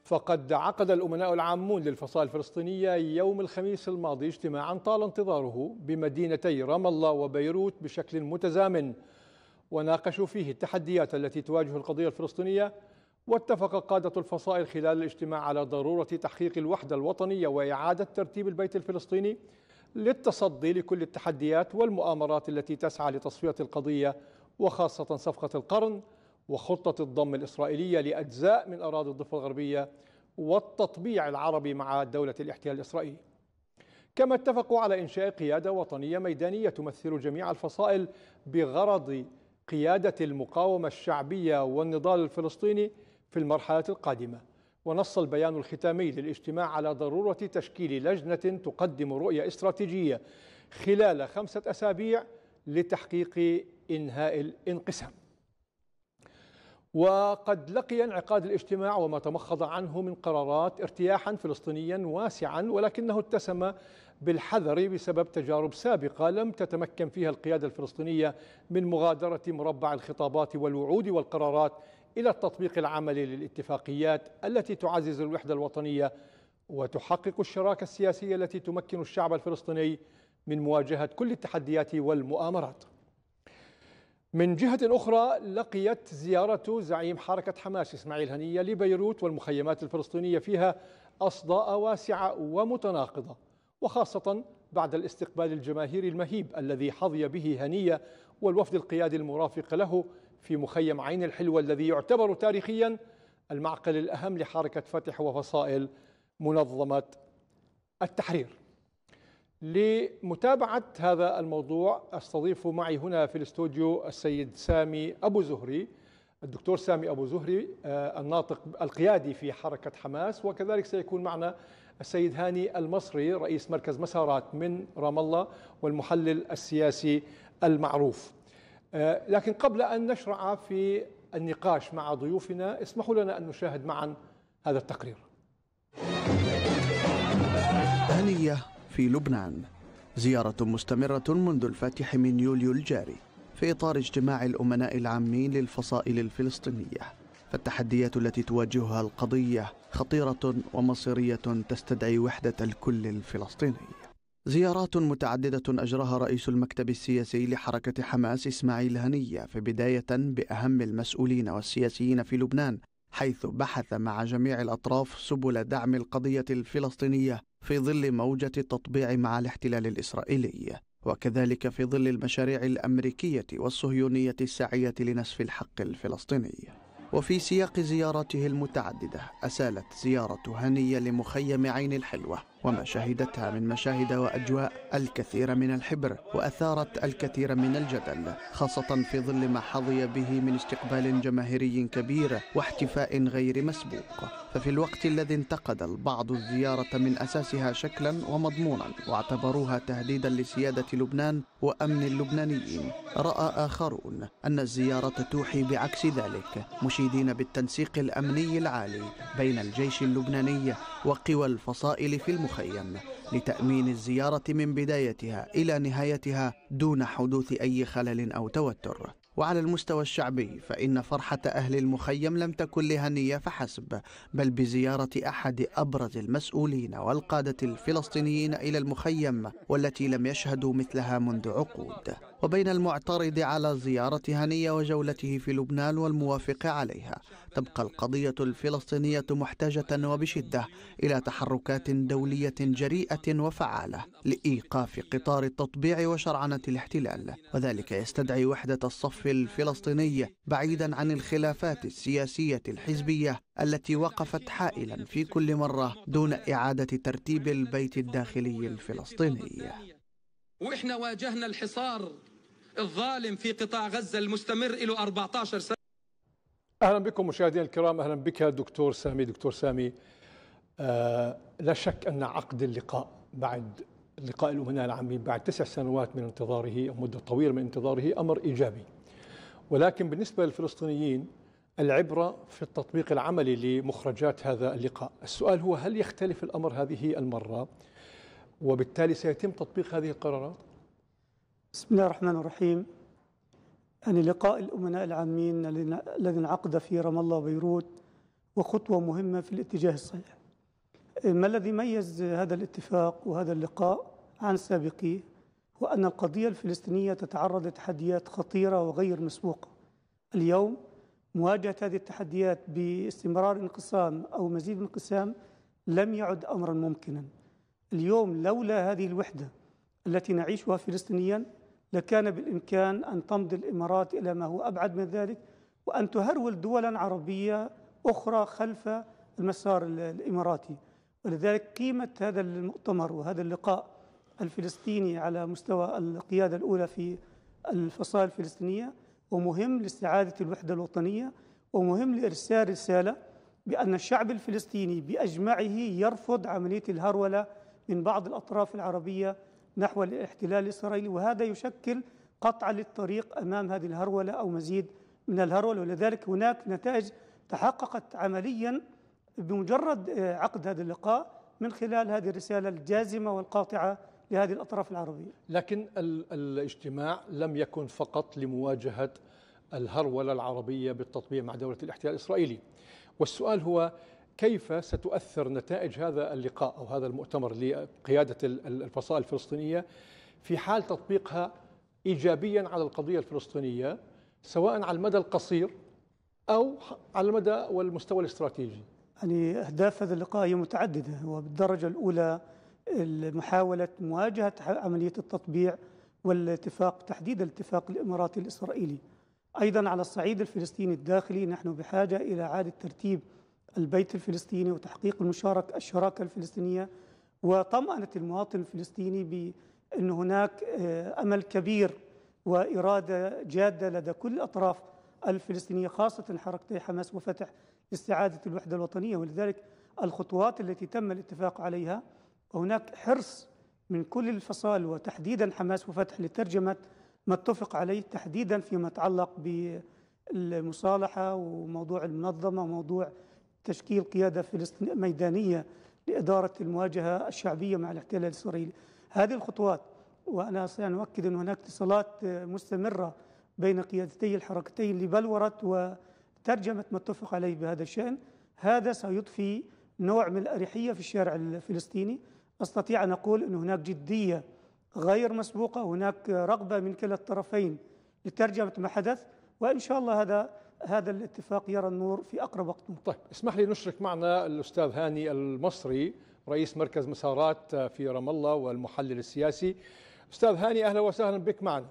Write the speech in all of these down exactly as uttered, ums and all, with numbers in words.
فقد عقد الأمناء العامون للفصائل الفلسطينية يوم الخميس الماضي اجتماعا طال انتظاره بمدينتي رام الله وبيروت بشكل متزامن، وناقشوا فيه التحديات التي تواجه القضية الفلسطينية. واتفق قادة الفصائل خلال الاجتماع على ضرورة تحقيق الوحدة الوطنية وإعادة ترتيب البيت الفلسطيني للتصدي لكل التحديات والمؤامرات التي تسعى لتصفية القضية، وخاصة صفقة القرن وخطة الضم الإسرائيلية لأجزاء من أراضي الضفة الغربية والتطبيع العربي مع دولة الاحتلال الإسرائيلي. كما اتفقوا على إنشاء قيادة وطنية ميدانية تمثل جميع الفصائل بغرض قيادة المقاومة الشعبية والنضال الفلسطيني في المرحلة القادمة. ونص البيان الختامي للاجتماع على ضرورة تشكيل لجنة تقدم رؤية استراتيجية خلال خمسة أسابيع لتحقيق إنهاء الانقسام. وقد لقي انعقاد الاجتماع وما تمخض عنه من قرارات ارتياحا فلسطينيا واسعا، ولكنه اتسم بالحذر بسبب تجارب سابقة لم تتمكن فيها القيادة الفلسطينية من مغادرة مربع الخطابات والوعود والقرارات إلى التطبيق العملي للاتفاقيات التي تعزز الوحدة الوطنية وتحقق الشراكة السياسية التي تمكن الشعب الفلسطيني من مواجهة كل التحديات والمؤامرات. من جهة أخرى، لقيت زيارة زعيم حركة حماس إسماعيل هنية لبيروت والمخيمات الفلسطينية فيها أصداء واسعة ومتناقضة، وخاصة بعد الاستقبال الجماهيري المهيب الذي حظي به هنية والوفد القيادي المرافق له في مخيم عين الحلوة الذي يعتبر تاريخيا المعقل الأهم لحركة فتح وفصائل منظمة التحرير. لمتابعة هذا الموضوع استضيف معي هنا في الاستوديو السيد سامي أبو زهري، الدكتور سامي أبو زهري الناطق القيادي في حركة حماس، وكذلك سيكون معنا السيد هاني المصري رئيس مركز مسارات من رام الله والمحلل السياسي المعروف. لكن قبل أن نشرع في النقاش مع ضيوفنا اسمحوا لنا أن نشاهد معا هذا التقرير. هنية في لبنان، زيارة مستمرة منذ الفاتح من يوليو الجاري في إطار اجتماع الأمناء العامين للفصائل الفلسطينية. فالتحديات التي تواجهها القضية خطيرة ومصيرية تستدعي وحدة الكل الفلسطيني. زيارات متعددة أجراها رئيس المكتب السياسي لحركة حماس إسماعيل هنية في بداية بأهم المسؤولين والسياسيين في لبنان، حيث بحث مع جميع الأطراف سبل دعم القضية الفلسطينية في ظل موجة التطبيع مع الاحتلال الإسرائيلي، وكذلك في ظل المشاريع الأمريكية والصهيونية الساعية لنسف الحق الفلسطيني. وفي سياق زياراته المتعددة أسالت زيارة هنية لمخيم عين الحلوة وما شهدتها من مشاهد وأجواء الكثير من الحبر، وأثارت الكثير من الجدل، خاصة في ظل ما حظي به من استقبال جماهيري كبير واحتفاء غير مسبوق. ففي الوقت الذي انتقد البعض الزيارة من أساسها شكلا ومضمونا واعتبروها تهديدا لسيادة لبنان وأمن اللبنانيين، رأى آخرون أن الزيارة توحي بعكس ذلك، مشيدين بالتنسيق الأمني العالي بين الجيش اللبناني وقوى الفصائل في المخيم لتأمين الزيارة من بدايتها إلى نهايتها دون حدوث أي خلل أو توتر. وعلى المستوى الشعبي فإن فرحة أهل المخيم لم تكن لهنية فحسب، بل بزيارة أحد أبرز المسؤولين والقادة الفلسطينيين إلى المخيم، والتي لم يشهدوا مثلها منذ عقود. وبين المعترض على زيارة هنية وجولته في لبنان والموافق عليها، تبقى القضية الفلسطينية محتاجة وبشدة إلى تحركات دولية جريئة وفعالة لإيقاف قطار التطبيع وشرعنة الاحتلال، وذلك يستدعي وحدة الصف الفلسطيني بعيدا عن الخلافات السياسية الحزبية التي وقفت حائلا في كل مرة دون إعادة ترتيب البيت الداخلي الفلسطيني. وإحنا واجهنا الحصار الظالم في قطاع غزة المستمر له أربعة عشر سنة. أهلا بكم مشاهدينا الكرام، أهلا بك دكتور سامي. دكتور سامي، آه لا شك أن عقد اللقاء بعد لقاء الأمناء العامين بعد تسع سنوات من انتظاره أو مدة طويلة من انتظاره أمر إيجابي، ولكن بالنسبة للفلسطينيين العبرة في التطبيق العملي لمخرجات هذا اللقاء. السؤال هو هل يختلف الأمر هذه المرة وبالتالي سيتم تطبيق هذه القرارات؟ بسم الله الرحمن الرحيم. يعني لقاء الأمناء العامين الذي انعقد في رام الله وبيروت وخطوة مهمة في الاتجاه الصحيح. ما الذي ميز هذا الاتفاق وهذا اللقاء عن سابقيه هو أن القضية الفلسطينية تتعرض لتحديات خطيرة وغير مسبوقة. اليوم مواجهة هذه التحديات باستمرار انقسام أو مزيد من انقسام لم يعد أمرا ممكنا. اليوم لولا هذه الوحدة التي نعيشها فلسطينيا لكان بالإمكان أن تمضي الإمارات إلى ما هو أبعد من ذلك، وأن تهرول دولا عربية أخرى خلف المسار الإماراتي. ولذلك قيمة هذا المؤتمر وهذا اللقاء الفلسطيني على مستوى القيادة الأولى في الفصائل الفلسطينية ومهم لاستعادة الوحدة الوطنية، ومهم لإرسال رسالة بأن الشعب الفلسطيني بأجمعه يرفض عملية الهرولة من بعض الأطراف العربية نحو الاحتلال الإسرائيلي، وهذا يشكل قطع للطريق أمام هذه الهرولة أو مزيد من الهرولة. ولذلك هناك نتائج تحققت عمليا بمجرد عقد هذا اللقاء من خلال هذه الرسالة الجازمة والقاطعة لهذه الأطراف العربية. لكن الاجتماع لم يكن فقط لمواجهة الهرولة العربية بالتطبيع مع دولة الاحتلال الإسرائيلي، والسؤال هو كيف ستؤثر نتائج هذا اللقاء أو هذا المؤتمر لقيادة الفصائل الفلسطينية في حال تطبيقها إيجابيا على القضية الفلسطينية، سواء على المدى القصير أو على المدى والمستوى الاستراتيجي. يعني أهداف هذا اللقاء هي متعددة، وبالدرجة الأولى محاولة مواجهة عملية التطبيع والاتفاق، تحديد الاتفاق الإماراتي الإسرائيلي. أيضا على الصعيد الفلسطيني الداخلي نحن بحاجة إلى إعادة ترتيب البيت الفلسطيني وتحقيق المشاركة الشراكة الفلسطينية وطمأنة المواطن الفلسطيني بأن هناك أمل كبير وإرادة جادة لدى كل الأطراف الفلسطينية خاصة حركتي حماس وفتح لاستعادة الوحدة الوطنية. ولذلك الخطوات التي تم الاتفاق عليها، وهناك حرص من كل الفصائل وتحديدا حماس وفتح لترجمة ما اتفق عليه، تحديدا فيما يتعلق بالمصالحة وموضوع المنظمة وموضوع تشكيل قيادة فلسطينية ميدانية لإدارة المواجهة الشعبية مع الاحتلال الإسرائيلي. هذه الخطوات، وأنا سأؤكد أن هناك اتصالات مستمرة بين قيادتي الحركتين لبلورة وترجمة ما اتفق عليه بهذا الشأن، هذا سيضفي نوع من الأريحية في الشارع الفلسطيني. أستطيع أن أقول أن هناك جدية غير مسبوقة، هناك رغبة من كلا الطرفين لترجمة ما حدث، وإن شاء الله هذا هذا الاتفاق يرى النور في أقرب وقت. طيب، اسمح لي نشرك معنا الأستاذ هاني المصري، رئيس مركز مسارات في رام الله والمحلل السياسي. أستاذ هاني، أهلا وسهلا بك معنا.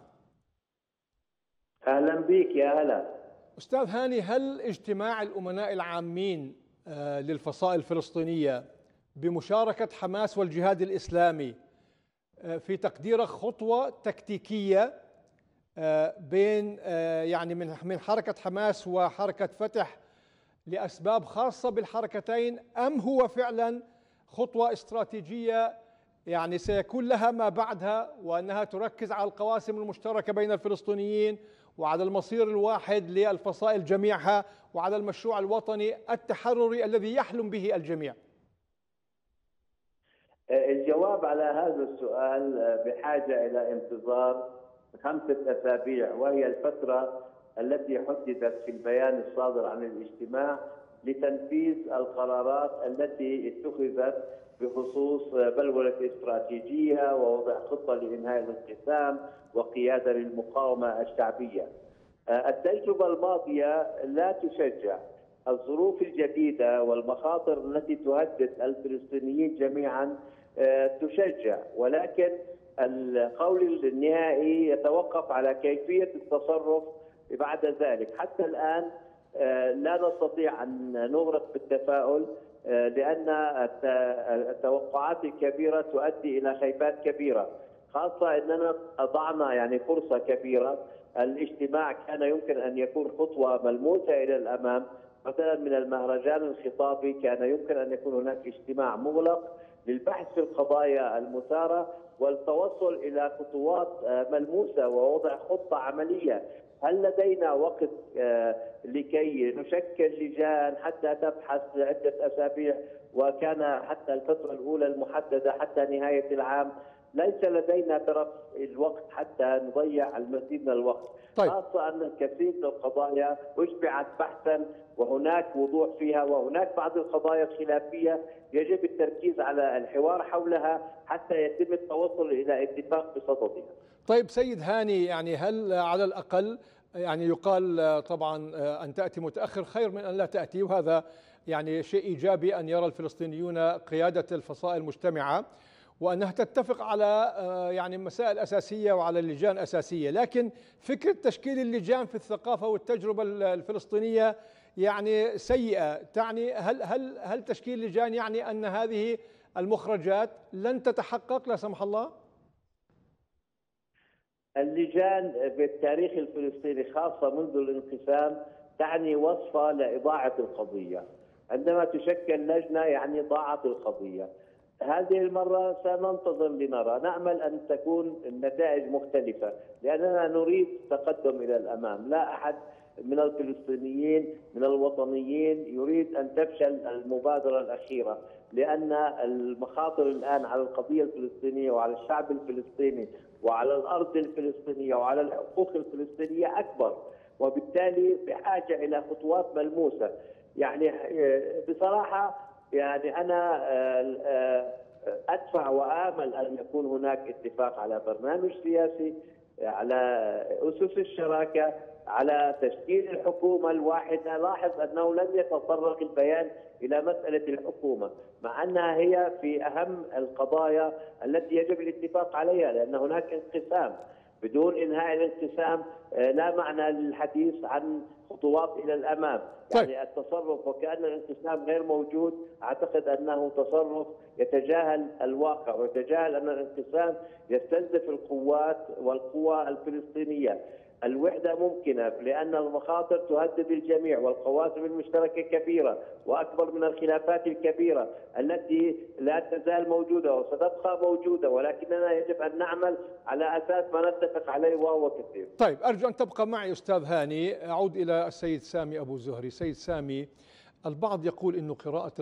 أهلا بك، يا هلا. أستاذ هاني، هل اجتماع الأمناء العامين للفصائل الفلسطينية بمشاركة حماس والجهاد الإسلامي في تقديرك خطوة تكتيكية بين يعني من من حركة حماس وحركة فتح لأسباب خاصة بالحركتين، أم هو فعلا خطوة استراتيجية يعني سيكون لها ما بعدها، وأنها تركز على القواسم المشتركة بين الفلسطينيين وعلى المصير الواحد للفصائل جميعها وعلى المشروع الوطني التحرري الذي يحلم به الجميع؟ الجواب على هذا السؤال بحاجة إلى انتظار خمسة أسابيع، وهي الفترة التي حددت في البيان الصادر عن الاجتماع لتنفيذ القرارات التي اتخذت بخصوص بلورة استراتيجية ووضع خطة لإنهاء الانقسام وقيادة للمقاومة الشعبية. التجربة الماضية لا تشجع. الظروف الجديدة والمخاطر التي تهدد الفلسطينيين جميعا تشجع، ولكن القول النهائي يتوقف على كيفية التصرف بعد ذلك. حتى الآن لا نستطيع أن نغرق بالتفاؤل، لأن التوقعات الكبيرة تؤدي إلى خيبات كبيرة، خاصة أننا أضعنا يعني فرصة كبيرة. الاجتماع كان يمكن أن يكون خطوة ملموسة إلى الأمام، مثلا من المهرجان الخطابي كان يمكن أن يكون هناك اجتماع مغلق للبحث في القضايا المثارة والتوصل إلى خطوات ملموسة ووضع خطة عملية. هل لدينا وقت لكي نشكل لجان حتى تبحث عدة أسابيع، وكان حتى الفترة الأولى المحددة حتى نهاية العام؟ ليس لدينا ترف الوقت حتى نضيع المزيد من الوقت. طيب. خاصة أن الكثير من القضايا أشبعت بحثا وهناك وضوح فيها، وهناك بعض القضايا الخلافية يجب التركيز على الحوار حولها حتى يتم التوصل إلى اتفاق بصددها. طيب سيد هاني، يعني هل على الأقل يعني يقال طبعا أن تأتي متأخر خير من أن لا تأتي، وهذا يعني شيء إيجابي أن يرى الفلسطينيون قيادة الفصائل مجتمعة وأنها تتفق على يعني مسائل أساسية وعلى لجان أساسية، لكن فكرة تشكيل اللجان في الثقافة والتجربة الفلسطينية يعني سيئة. تعني هل هل هل تشكيل لجان يعني أن هذه المخرجات لن تتحقق لا سمح الله؟ اللجان بالتاريخ الفلسطيني خاصة منذ الانقسام تعني وصفة لإضاعة القضية. عندما تشكل لجنة يعني ضاعت القضية. هذه المرة سننتظر لنرى، نأمل أن تكون النتائج مختلفة لأننا نريد تقدم إلى الأمام. لا أحد من الفلسطينيين من الوطنيين يريد أن تفشل المبادرة الأخيرة، لأن المخاطر الآن على القضية الفلسطينية وعلى الشعب الفلسطيني وعلى الأرض الفلسطينية وعلى الحقوق الفلسطينية أكبر، وبالتالي بحاجة إلى خطوات ملموسة. يعني بصراحة يعني أنا أدفع وآمل أن يكون هناك اتفاق على برنامج سياسي، على أسس الشراكة، على تشكيل الحكومة الواحدة. لاحظ أنه لم يتطرق البيان إلى مسألة الحكومة مع أنها هي في أهم القضايا التي يجب الاتفاق عليها، لأن هناك انقسام. بدون إنهاء الانقسام لا معنى للحديث عن خطوات إلى الأمام. طيب. يعني التصرف وكأن الانقسام غير موجود أعتقد أنه تصرف يتجاهل الواقع ويتجاهل أن الانقسام يستنزف القوات والقوى الفلسطينية. الوحدة ممكنة لأن المخاطر تهدد الجميع والقواسم المشتركة كبيرة وأكبر من الخلافات الكبيرة التي لا تزال موجودة وستبقى موجودة، ولكننا يجب أن نعمل على أساس ما نتفق عليه وهو كثير. طيب أرجو أن تبقى معي أستاذ هاني. أعود إلى السيد سامي أبو زهري. سيد سامي، البعض يقول إنه قراءة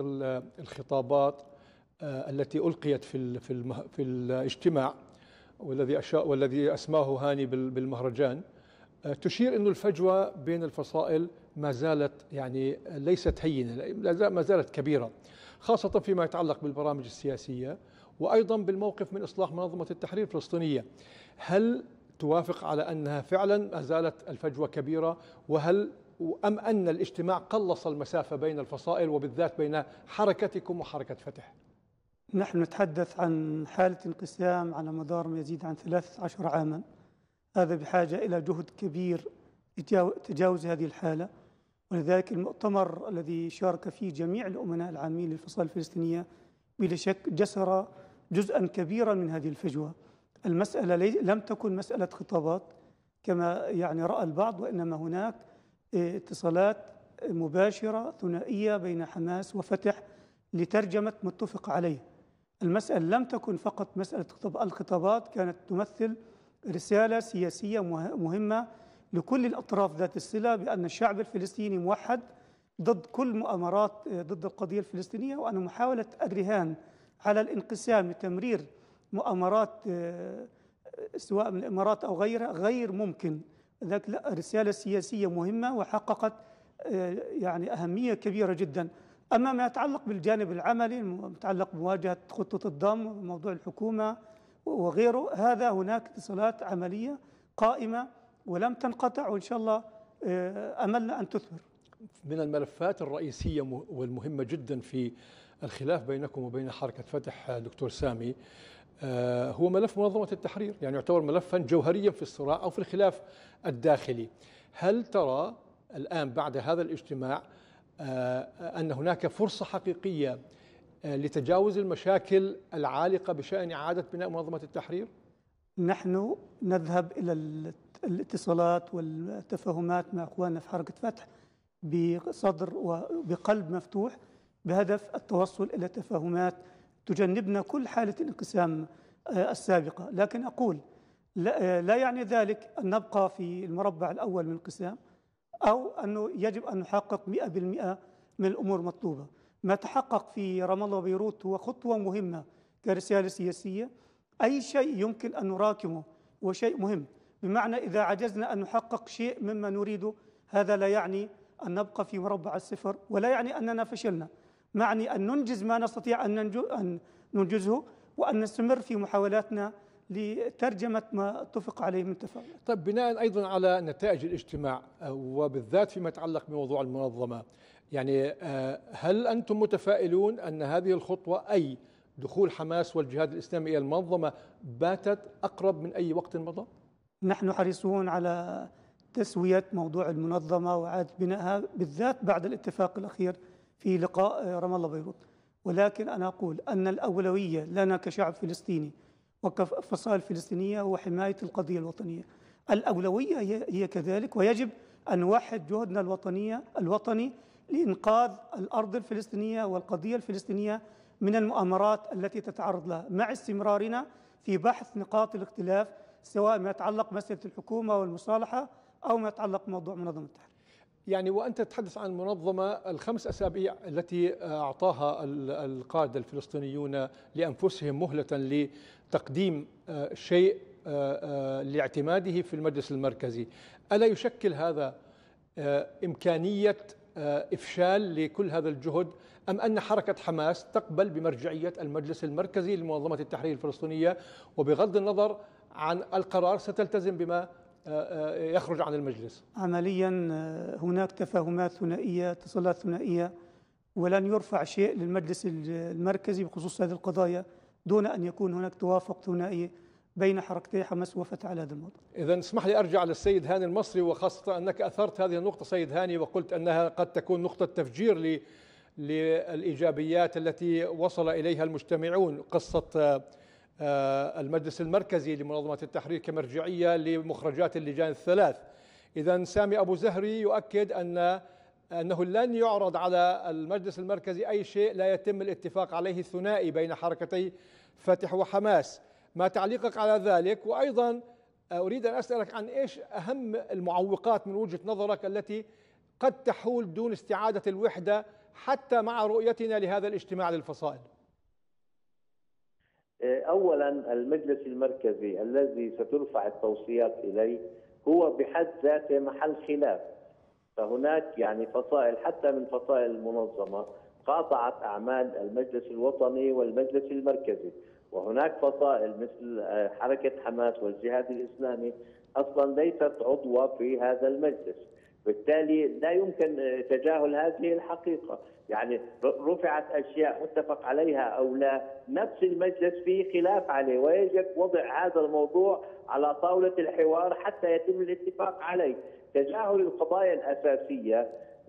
الخطابات التي ألقيت في في الاجتماع والذي أشاء والذي أسماه هاني بالمهرجان تشير أن الفجوة بين الفصائل ما زالت يعني ليست هينة، ما زالت كبيرة، خاصة فيما يتعلق بالبرامج السياسية وأيضا بالموقف من إصلاح منظمة التحرير الفلسطينية. هل توافق على أنها فعلا ما زالت الفجوة كبيرة، وهل أم أن الاجتماع قلص المسافة بين الفصائل وبالذات بين حركتكم وحركة فتح؟ نحن نتحدث عن حالة انقسام على مدار ما يزيد عن ثلاثة عشر عاما. هذا بحاجة إلى جهد كبير تجاوز هذه الحالة، ولذلك المؤتمر الذي شارك فيه جميع الأمناء العامين للفصائل الفلسطينية بلا شك جسر جزءا كبيرا من هذه الفجوة. المسألة لم تكن مسألة خطابات كما يعني رأى البعض، وإنما هناك اتصالات مباشرة ثنائية بين حماس وفتح لترجمة متفق عليه. المسألة لم تكن فقط مسألة خطاب، الخطابات كانت تمثل رسالة سياسية مهمة لكل الأطراف ذات الصلة بأن الشعب الفلسطيني موحد ضد كل مؤامرات ضد القضية الفلسطينية، وأن محاولة الرهان على الانقسام لتمرير مؤامرات سواء من الإمارات أو غيرها غير ممكن. ذلك لا، رسالة سياسية مهمة وحققت يعني أهمية كبيرة جدا. أما ما يتعلق بالجانب العملي المتعلق بمواجهة خطة الضم وموضوع الحكومة وغيره، هذا هناك اتصالات عملية قائمة ولم تنقطع، وإن شاء الله أملنا أن تثمر. من الملفات الرئيسية والمهمة جدا في الخلاف بينكم وبين حركة فتح دكتور سامي هو ملف منظمة التحرير، يعني يعتبر ملفا جوهريا في الصراع أو في الخلاف الداخلي. هل ترى الآن بعد هذا الاجتماع أن هناك فرصة حقيقية لتجاوز المشاكل العالقة بشأن إعادة بناء منظمة التحرير؟ نحن نذهب إلى الاتصالات والتفاهمات مع أخواننا في حركة فتح بصدر وبقلب مفتوح بهدف التوصل إلى تفاهمات تجنبنا كل حالة الانقسام السابقة. لكن أقول لا يعني ذلك أن نبقى في المربع الأول من الانقسام أو أنه يجب أن نحقق مئة بالمئة من الأمور المطلوبة. ما تحقق في رام الله وبيروت هو خطوة مهمة كرسالة سياسية أي شيء يمكن أن نراكمه وشيء مهم، بمعنى إذا عجزنا أن نحقق شيء مما نريده هذا لا يعني أن نبقى في مربع الصفر، ولا يعني أننا فشلنا، معني أن ننجز ما نستطيع أن ننجزه، وأن نستمر في محاولاتنا لترجمة ما اتفق عليه من تفاعلات. طيب، بناء أيضا على نتائج الاجتماع وبالذات فيما يتعلق بموضوع المنظمة، يعني هل أنتم متفائلون أن هذه الخطوة أي دخول حماس والجهاد الإسلامي إلى المنظمة باتت أقرب من أي وقت مضى؟ نحن حريصون على تسوية موضوع المنظمة وإعادة بنائها، بالذات بعد الاتفاق الأخير في لقاء رام الله بيروت. ولكن أنا أقول أن الأولوية لنا كشعب فلسطيني وكفصائل فلسطينية هو حماية القضية الوطنية. الأولوية هي كذلك، ويجب أن نوحد جهدنا الوطنية الوطني لإنقاذ الأرض الفلسطينية والقضية الفلسطينية من المؤامرات التي تتعرض لها، مع استمرارنا في بحث نقاط الاختلاف سواء ما يتعلق مسألة الحكومة والمصالحة أو ما يتعلق بموضوع منظمة التحرير. يعني وأنت تتحدث عن المنظمة، الخمس أسابيع التي أعطاها القادة الفلسطينيون لأنفسهم مهلة لتقديم شيء لاعتماده في المجلس المركزي، ألا يشكل هذا إمكانية إفشال لكل هذا الجهد، أم أن حركة حماس تقبل بمرجعية المجلس المركزي لمنظمة التحرير الفلسطينية وبغض النظر عن القرار ستلتزم بما يخرج عن المجلس؟ عمليا هناك تفاهمات ثنائية، اتصالات ثنائية، ولن يرفع شيء للمجلس المركزي بخصوص هذه القضايا دون أن يكون هناك توافق ثنائي بين حركتي حماس وفتح على هذا الموضوع. إذا اسمح لي أرجع للسيد هاني المصري، وخاصة أنك أثرت هذه النقطة سيد هاني وقلت أنها قد تكون نقطة تفجير للإيجابيات التي وصل إليها المجتمعون، قصة المجلس المركزي لمنظمة التحرير كمرجعية لمخرجات اللجان الثلاث. إذا سامي أبو زهري يؤكد أن أنه لن يعرض على المجلس المركزي أي شيء لا يتم الاتفاق عليه ثنائي بين حركتي فتح وحماس. ما تعليقك على ذلك؟ وأيضا أريد أن أسألك عن إيش أهم المعوقات من وجهة نظرك التي قد تحول دون استعادة الوحدة حتى مع رؤيتنا لهذا الاجتماع للفصائل؟ أولا، المجلس المركزي الذي سترفع التوصيات إليه هو بحد ذاته محل خلاف، فهناك يعني فصائل حتى من فصائل المنظمة قاطعت أعمال المجلس الوطني والمجلس المركزي، وهناك فصائل مثل حركة حماس والجهاد الإسلامي أصلا ليست عضوة في هذا المجلس، بالتالي لا يمكن تجاهل هذه الحقيقة. يعني رفعت أشياء متفق عليها أو لا، نفس المجلس فيه خلاف عليه، ويجب وضع هذا الموضوع على طاولة الحوار حتى يتم الاتفاق عليه. تجاهل القضايا الأساسية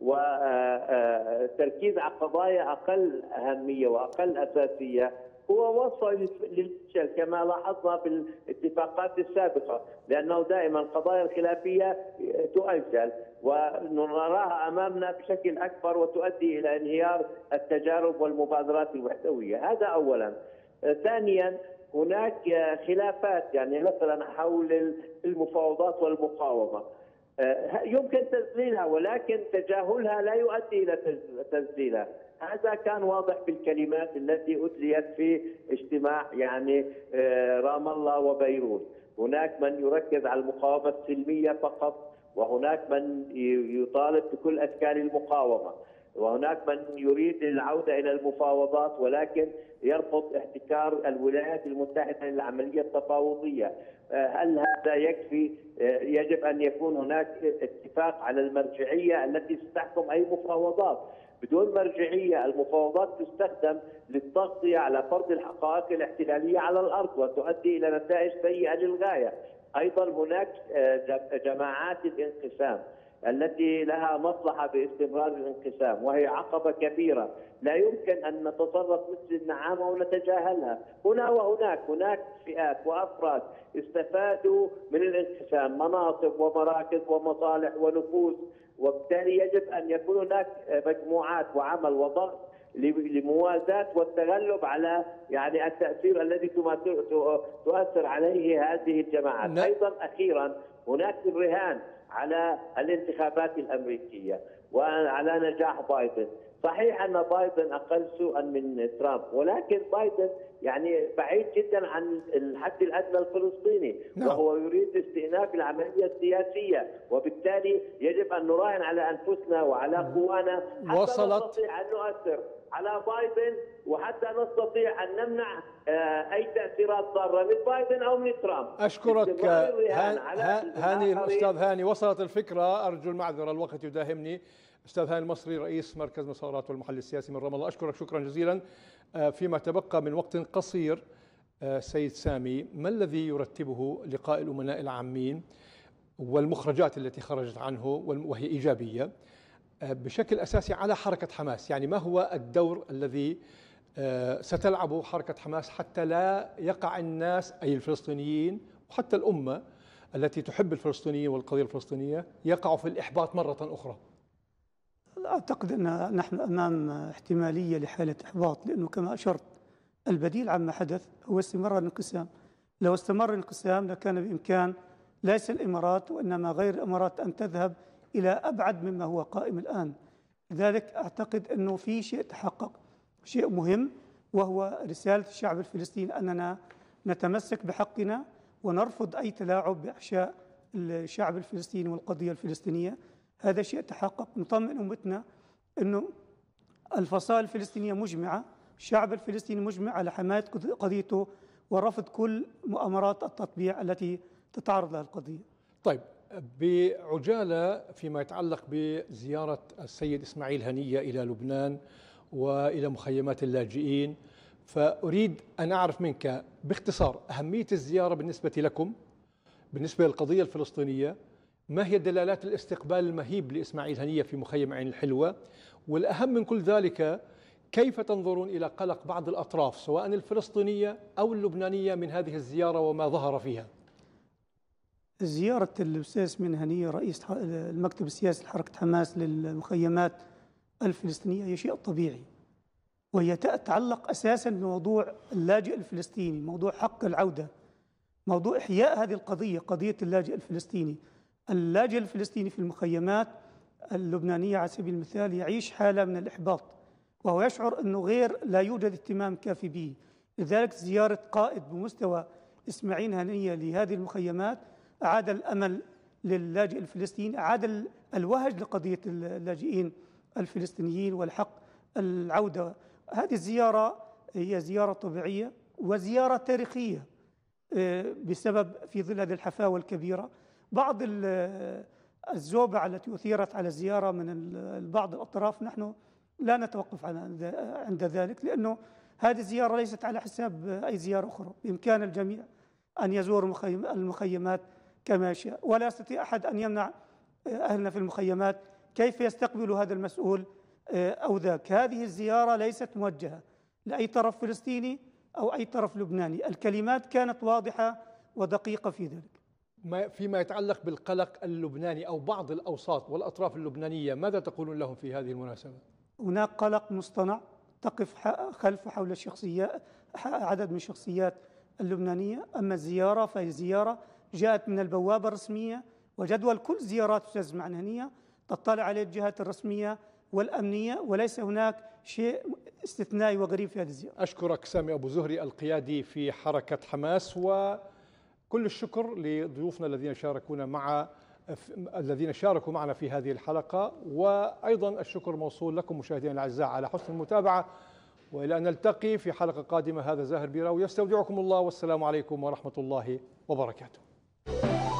والتركيز على قضايا أقل أهمية وأقل أساسية هو وصل للفشل كما لاحظنا في الاتفاقات السابقة، لأنه دائما القضايا الخلافية تؤجل ونراها أمامنا بشكل أكبر وتؤدي إلى انهيار التجارب والمبادرات الوحدوية. هذا أولا. ثانيا، هناك خلافات يعني مثلا حول المفاوضات والمقاومة، يمكن تسجيلها ولكن تجاهلها لا يؤدي إلى تسجيلها. هذا كان واضح في الكلمات التي أتليت في اجتماع يعني رام الله وبيروت. هناك من يركز على المقاومة السلمية فقط، وهناك من يطالب بكل أشكال المقاومة، وهناك من يريد العودة إلى المفاوضات ولكن يرفض احتكار الولايات المتحدة للعملية التفاوضية. هل هذا يكفي؟ يجب أن يكون هناك اتفاق على المرجعية التي ستحكم أي مفاوضات. بدون مرجعية المفاوضات تستخدم للتغطية على فرض الحقائق الاحتلالية على الأرض وتؤدي إلى نتائج سيئة للغاية. أيضا هناك جماعات الانقسام التي لها مصلحة باستمرار الانقسام، وهي عقبة كبيرة لا يمكن أن نتصرف مثل النعامة ونتجاهلها. هنا وهناك هناك فئات وأفراد استفادوا من الانقسام، مناصب ومراكز ومصالح ونفوذ، وبالتالي يجب أن يكون هناك مجموعات وعمل وضغط لموازاة والتغلب على يعني التأثير الذي تؤثر عليه هذه الجماعات. أيضا أخيرا هناك الرهان على الانتخابات الأمريكية وعلى نجاح بايدن، صحيح أن بايدن أقل سوءا من ترامب، ولكن بايدن يعني بعيد جدا عن الحد الأدنى الفلسطيني، نعم. وهو يريد استئناف العملية السياسية، وبالتالي يجب أن نراهن على أنفسنا وعلى قوانا حتى وصلت نستطيع أن نؤثر على بايدن، وحتى نستطيع أن نمنع أي تأثيرات ضارة من بايدن أو من ترامب. أشكرك هاني. الأستاذ هاني، وصلت الفكرة، أرجو المعذرة الوقت يداهمني. أستاذ هاني المصري، رئيس مركز مسارات والمحل السياسي من رام الله، أشكرك شكرا جزيلا. فيما تبقى من وقت قصير، سيد سامي، ما الذي يرتبه لقاء الأمناء العامين والمخرجات التي خرجت عنه وهي إيجابية بشكل أساسي على حركة حماس؟ يعني ما هو الدور الذي ستلعبه حركة حماس حتى لا يقع الناس أي الفلسطينيين وحتى الأمة التي تحب الفلسطينيين والقضية الفلسطينية يقعوا في الإحباط مرة أخرى؟ أعتقد أن نحن أمام احتمالية لحالة إحباط، لأنه كما أشرت البديل عما حدث هو استمرار الانقسام. لو استمر الانقسام لكان بإمكان ليس الإمارات وإنما غير الإمارات أن تذهب إلى أبعد مما هو قائم الآن. لذلك أعتقد أنه في شيء تحقق، شيء مهم، وهو رسالة الشعب الفلسطيني أننا نتمسك بحقنا ونرفض أي تلاعب بأحشاء الشعب الفلسطيني والقضية الفلسطينية. هذا شيء تحقق. نطمئن أمتنا أنه الفصائل الفلسطينية مجمعة، الشعب الفلسطيني مجمع على حماية قضيته ورفض كل مؤامرات التطبيع التي تتعرض لها القضية. طيب، بعجالة فيما يتعلق بزيارة السيد إسماعيل هنية إلى لبنان وإلى مخيمات اللاجئين، فأريد أن أعرف منك باختصار أهمية الزيارة بالنسبة لكم، بالنسبة للقضية الفلسطينية. ما هي دلالات الاستقبال المهيب لإسماعيل هنية في مخيم عين الحلوة؟ والأهم من كل ذلك، كيف تنظرون إلى قلق بعض الأطراف سواء الفلسطينية أو اللبنانية من هذه الزيارة وما ظهر فيها؟ زيارة الأستاذ إسماعيل هنية رئيس المكتب السياسي لحركة حماس للمخيمات الفلسطينية هي شيء طبيعي، وهي تتعلق أساسا بموضوع اللاجئ الفلسطيني، موضوع حق العودة، موضوع إحياء هذه القضية، قضية اللاجئ الفلسطيني. اللاجئ الفلسطيني في المخيمات اللبنانية على سبيل المثال يعيش حالة من الإحباط، وهو يشعر أنه غير لا يوجد اهتمام كافي به. لذلك زيارة قائد بمستوى إسماعيل هنية لهذه المخيمات أعاد الأمل للاجئ الفلسطيني، أعاد الوهج لقضية اللاجئين الفلسطينيين والحق العودة. هذه الزيارة هي زيارة طبيعية وزيارة تاريخية بسبب في ظل هذه الحفاوة الكبيرة. بعض الزوبعة التي أثيرت على الزيارة من بعض الأطراف نحن لا نتوقف عند ذلك، لأنه هذه الزيارة ليست على حساب أي زيارة أخرى. بإمكان الجميع أن يزور المخيمات كما يشاء، ولا يستطيع أحد أن يمنع أهلنا في المخيمات كيف يستقبل هذا المسؤول أو ذاك. هذه الزيارة ليست موجهة لأي طرف فلسطيني أو أي طرف لبناني، الكلمات كانت واضحة ودقيقة في ذلك. فيما يتعلق بالقلق اللبناني أو بعض الأوساط والأطراف اللبنانية، ماذا تقولون لهم في هذه المناسبة؟ هناك قلق مصطنع تقف خلف حول الشخصيات، عدد من الشخصيات اللبنانية. أما الزيارة فهي زيارة جاءت من البوابة الرسمية، وجدول كل زيارات أستاذ إسماعيل هنية تطلع عليه الجهات الرسمية والأمنية، وليس هناك شيء استثنائي وغريب في هذه الزيارة. أشكرك سامي أبو زهري القيادي في حركة حماس، وكل الشكر لضيوفنا الذين شاركونا مع الذين شاركوا معنا في هذه الحلقة، وأيضا الشكر موصول لكم مشاهدينا الأعزاء على حسن المتابعة، وإلى أن نلتقي في حلقة قادمة. هذا زاهر بيراوي يستودعكم الله، والسلام عليكم ورحمة الله وبركاته.